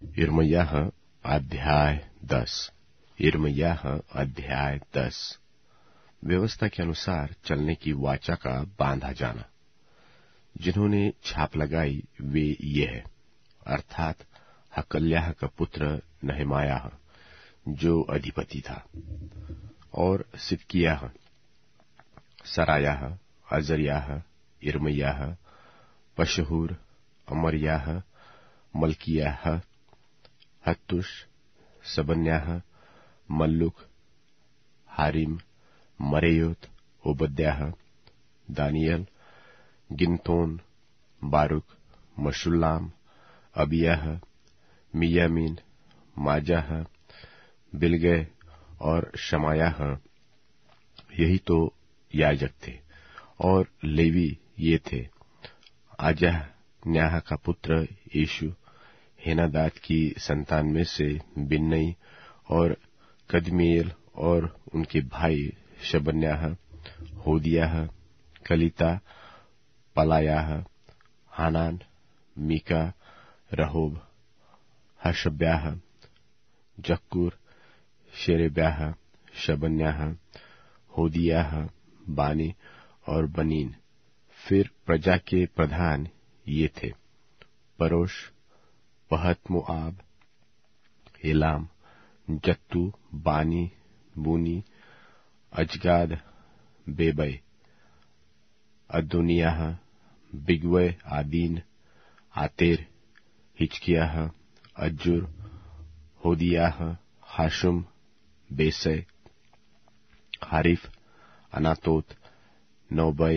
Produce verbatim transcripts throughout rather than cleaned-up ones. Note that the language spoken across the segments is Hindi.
यिर्मयाह अध्याय दस। यिर्मयाह अध्याय दस। व्यवस्था के अनुसार चलने की वाचा का बांधा जाना। जिन्होंने छाप लगाई वे ये है, अर्थात हकल्याह का पुत्र नहमायाह जो अधिपति था, और सिदकिय्याह, सरायाह, अजर्याह, यिर्मयाह, पशहूर, अमर्याह, मल्कियाह, हत्तुश, सबन्याह, मल्लुक, हारिम, मरेयोत, ओबद्याह, दानियल, गिनतोन, बारुक, मशुल्लाम, अबियाह, मियामीन, माजाह, बिलगै और शमायाह। यही तो याजक थे। और लेवी ये थे, आजाह न्याह का पुत्र यीशु, हेनादाद की संतान में से बिन्नई और कदमीएल, और उनके भाई शबन्याह, होदियाह, कलिता, पलायाह, हानान, मीका, रहोब, हशब्याह, जक्कूर, शेरेब्याह, शबन्याह, होदियाह, बानी और बनीन। फिर प्रजा के प्रधान ये थे, परोश, पहत मोआब, एलाम, जत्तू, बानी, बूनी, अजगाद, बेबै, अदोनियाह, बिगवै, आदीन, आतेर, हिचकियाह, अज्जुर, होदियाह, हाशुम, बेसै, हारिफ, अनातोत, नौबै,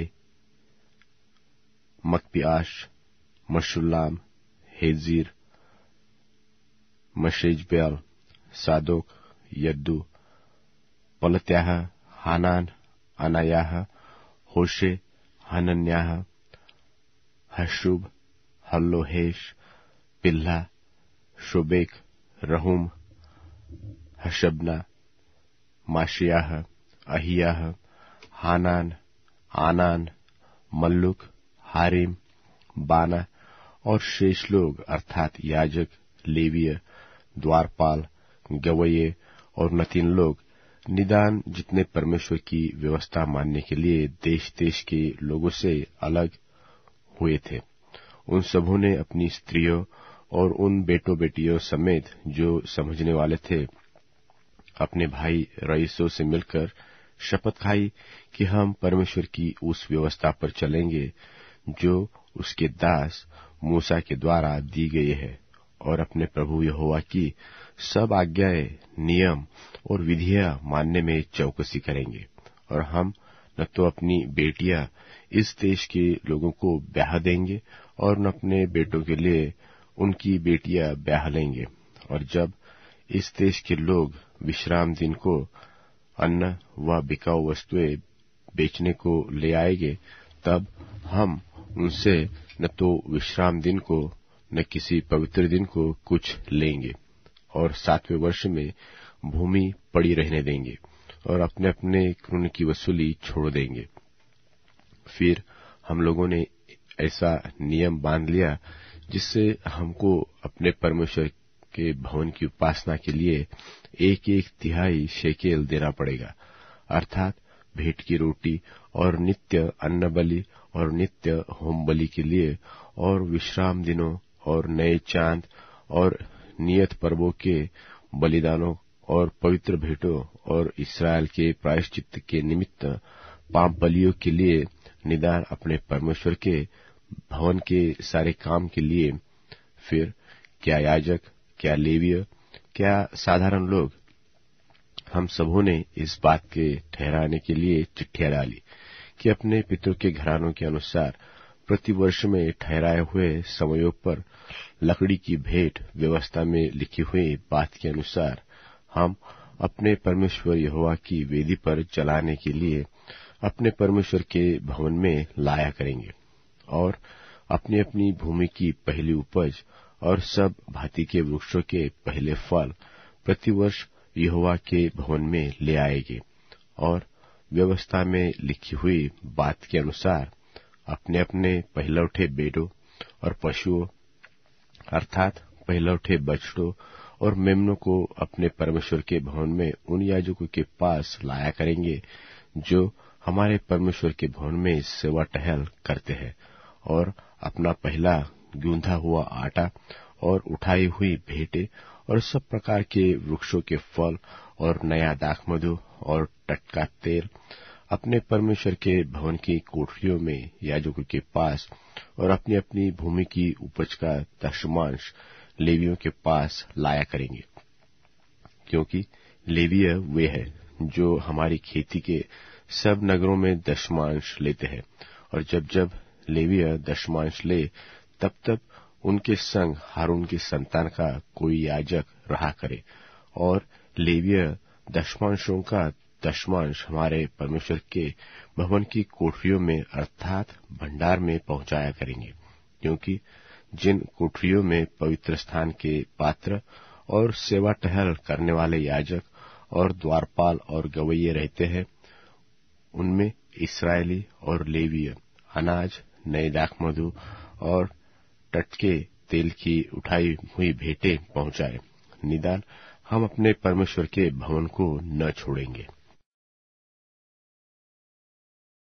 मकपियाश, मशुल्लाम, हेजीर, मशेजबेल, सादोक, यद्दू, पलत्याह, हानान, अनायाह, होशे, हनन्याह, हशुब, हल्लोहेश, पिल्हा, शोबेक, रहूम, हशबना, माशियाह, अहियाह, हानान, आनान, मल्लुक, हारिम, बाना और शेष लोग अर्थात याजक, लेवीय, द्वारपाल, गवये और नतीन लोग, निदान जितने परमेश्वर की व्यवस्था मानने के लिए देश देश के लोगों से अलग हुए थे, उन सबों ने अपनी स्त्रियों और उन बेटों बेटियों समेत जो समझने वाले थे, अपने भाई रईसों से मिलकर शपथ खाई कि हम परमेश्वर की उस व्यवस्था पर चलेंगे जो उसके दास मूसा के द्वारा दी गई है, और अपने प्रभु यहोवा की सब आज्ञाएं, नियम और विधियां मानने में चौकसी करेंगे। और हम न तो अपनी बेटियां इस देश के लोगों को ब्याह देंगे और न अपने बेटों के लिए उनकी बेटियां ब्याह लेंगे। और जब इस देश के लोग विश्राम दिन को अन्न व बिकाऊ वस्तुएं बेचने को ले आएंगे, तब हम उनसे न तो विश्राम दिन को न किसी पवित्र दिन को कुछ लेंगे, और सातवें वर्ष में भूमि पड़ी रहने देंगे और अपने अपने ऋण की वसूली छोड़ देंगे। फिर हम लोगों ने ऐसा नियम बांध लिया जिससे हमको अपने परमेश्वर के भवन की उपासना के लिए एक एक तिहाई शेकेल देना पड़ेगा, अर्थात भेंट की रोटी और नित्य अन्न बलि और नित्य होम बलि के लिए, और विश्राम दिनों और नए चांद और नियत पर्वों के बलिदानों और पवित्र भेंटों और इस्राएल के प्रायश्चित के निमित्त पाप बलियों के लिए, निदान अपने परमेश्वर के भवन के सारे काम के लिए। फिर क्या याजक, क्या लेवीय, क्या साधारण लोग, हम सबों ने इस बात के ठहराने के लिए चिट्ठियां डाली कि अपने पितरों के घरानों के अनुसार प्रतिवर्ष में ठहराए हुए समयों पर लकड़ी की भेंट व्यवस्था में लिखी हुई बात के अनुसार हम अपने परमेश्वर यहोवा की वेदी पर जलाने के लिए अपने परमेश्वर के भवन में लाया करेंगे, और अपनी अपनी भूमि की पहली उपज और सब भांति के वृक्षों के पहले फल प्रतिवर्ष यहोवा के भवन में ले आएंगे, और व्यवस्था में लिखी हुई बात के अनुसार अपने अपने पहलौठे बेटों और पशुओं अर्थात पहलौठे बछड़ों और मेमनों को अपने परमेश्वर के भवन में उन याजकों के पास लाया करेंगे जो हमारे परमेश्वर के भवन में सेवा टहल करते हैं, और अपना पहला गूंधा हुआ आटा और उठाई हुई भेंटें और सब प्रकार के वृक्षों के फल और नया दाखमधु और टटका तेल अपने परमेश्वर के भवन की कोठरियों में याजकों के पास और अपनी अपनी भूमि की उपज का दशमांश लेवियों के पास लाया करेंगे, क्योंकि लेवीय वे हैं जो हमारी खेती के सब नगरों में दशमांश लेते हैं। और जब जब लेवीय दशमांश ले तब तब उनके संग हारून की संतान का कोई याजक रहा करे, और लेवीय दशमांशों का दशमांश हमारे परमेश्वर के भवन की कोठरियों में अर्थात भंडार में पहुंचाया करेंगे, क्योंकि जिन कोठरियों में पवित्र स्थान के पात्र और सेवा टहल करने वाले याजक और द्वारपाल और गवैये रहते हैं, उनमें इस्राएली और लेवीय अनाज, नए दाखमधु और टटके तेल की उठाई हुई भेंटें पहुंचाए। निदान हम अपने परमेश्वर के भवन को न छोड़ेंगे।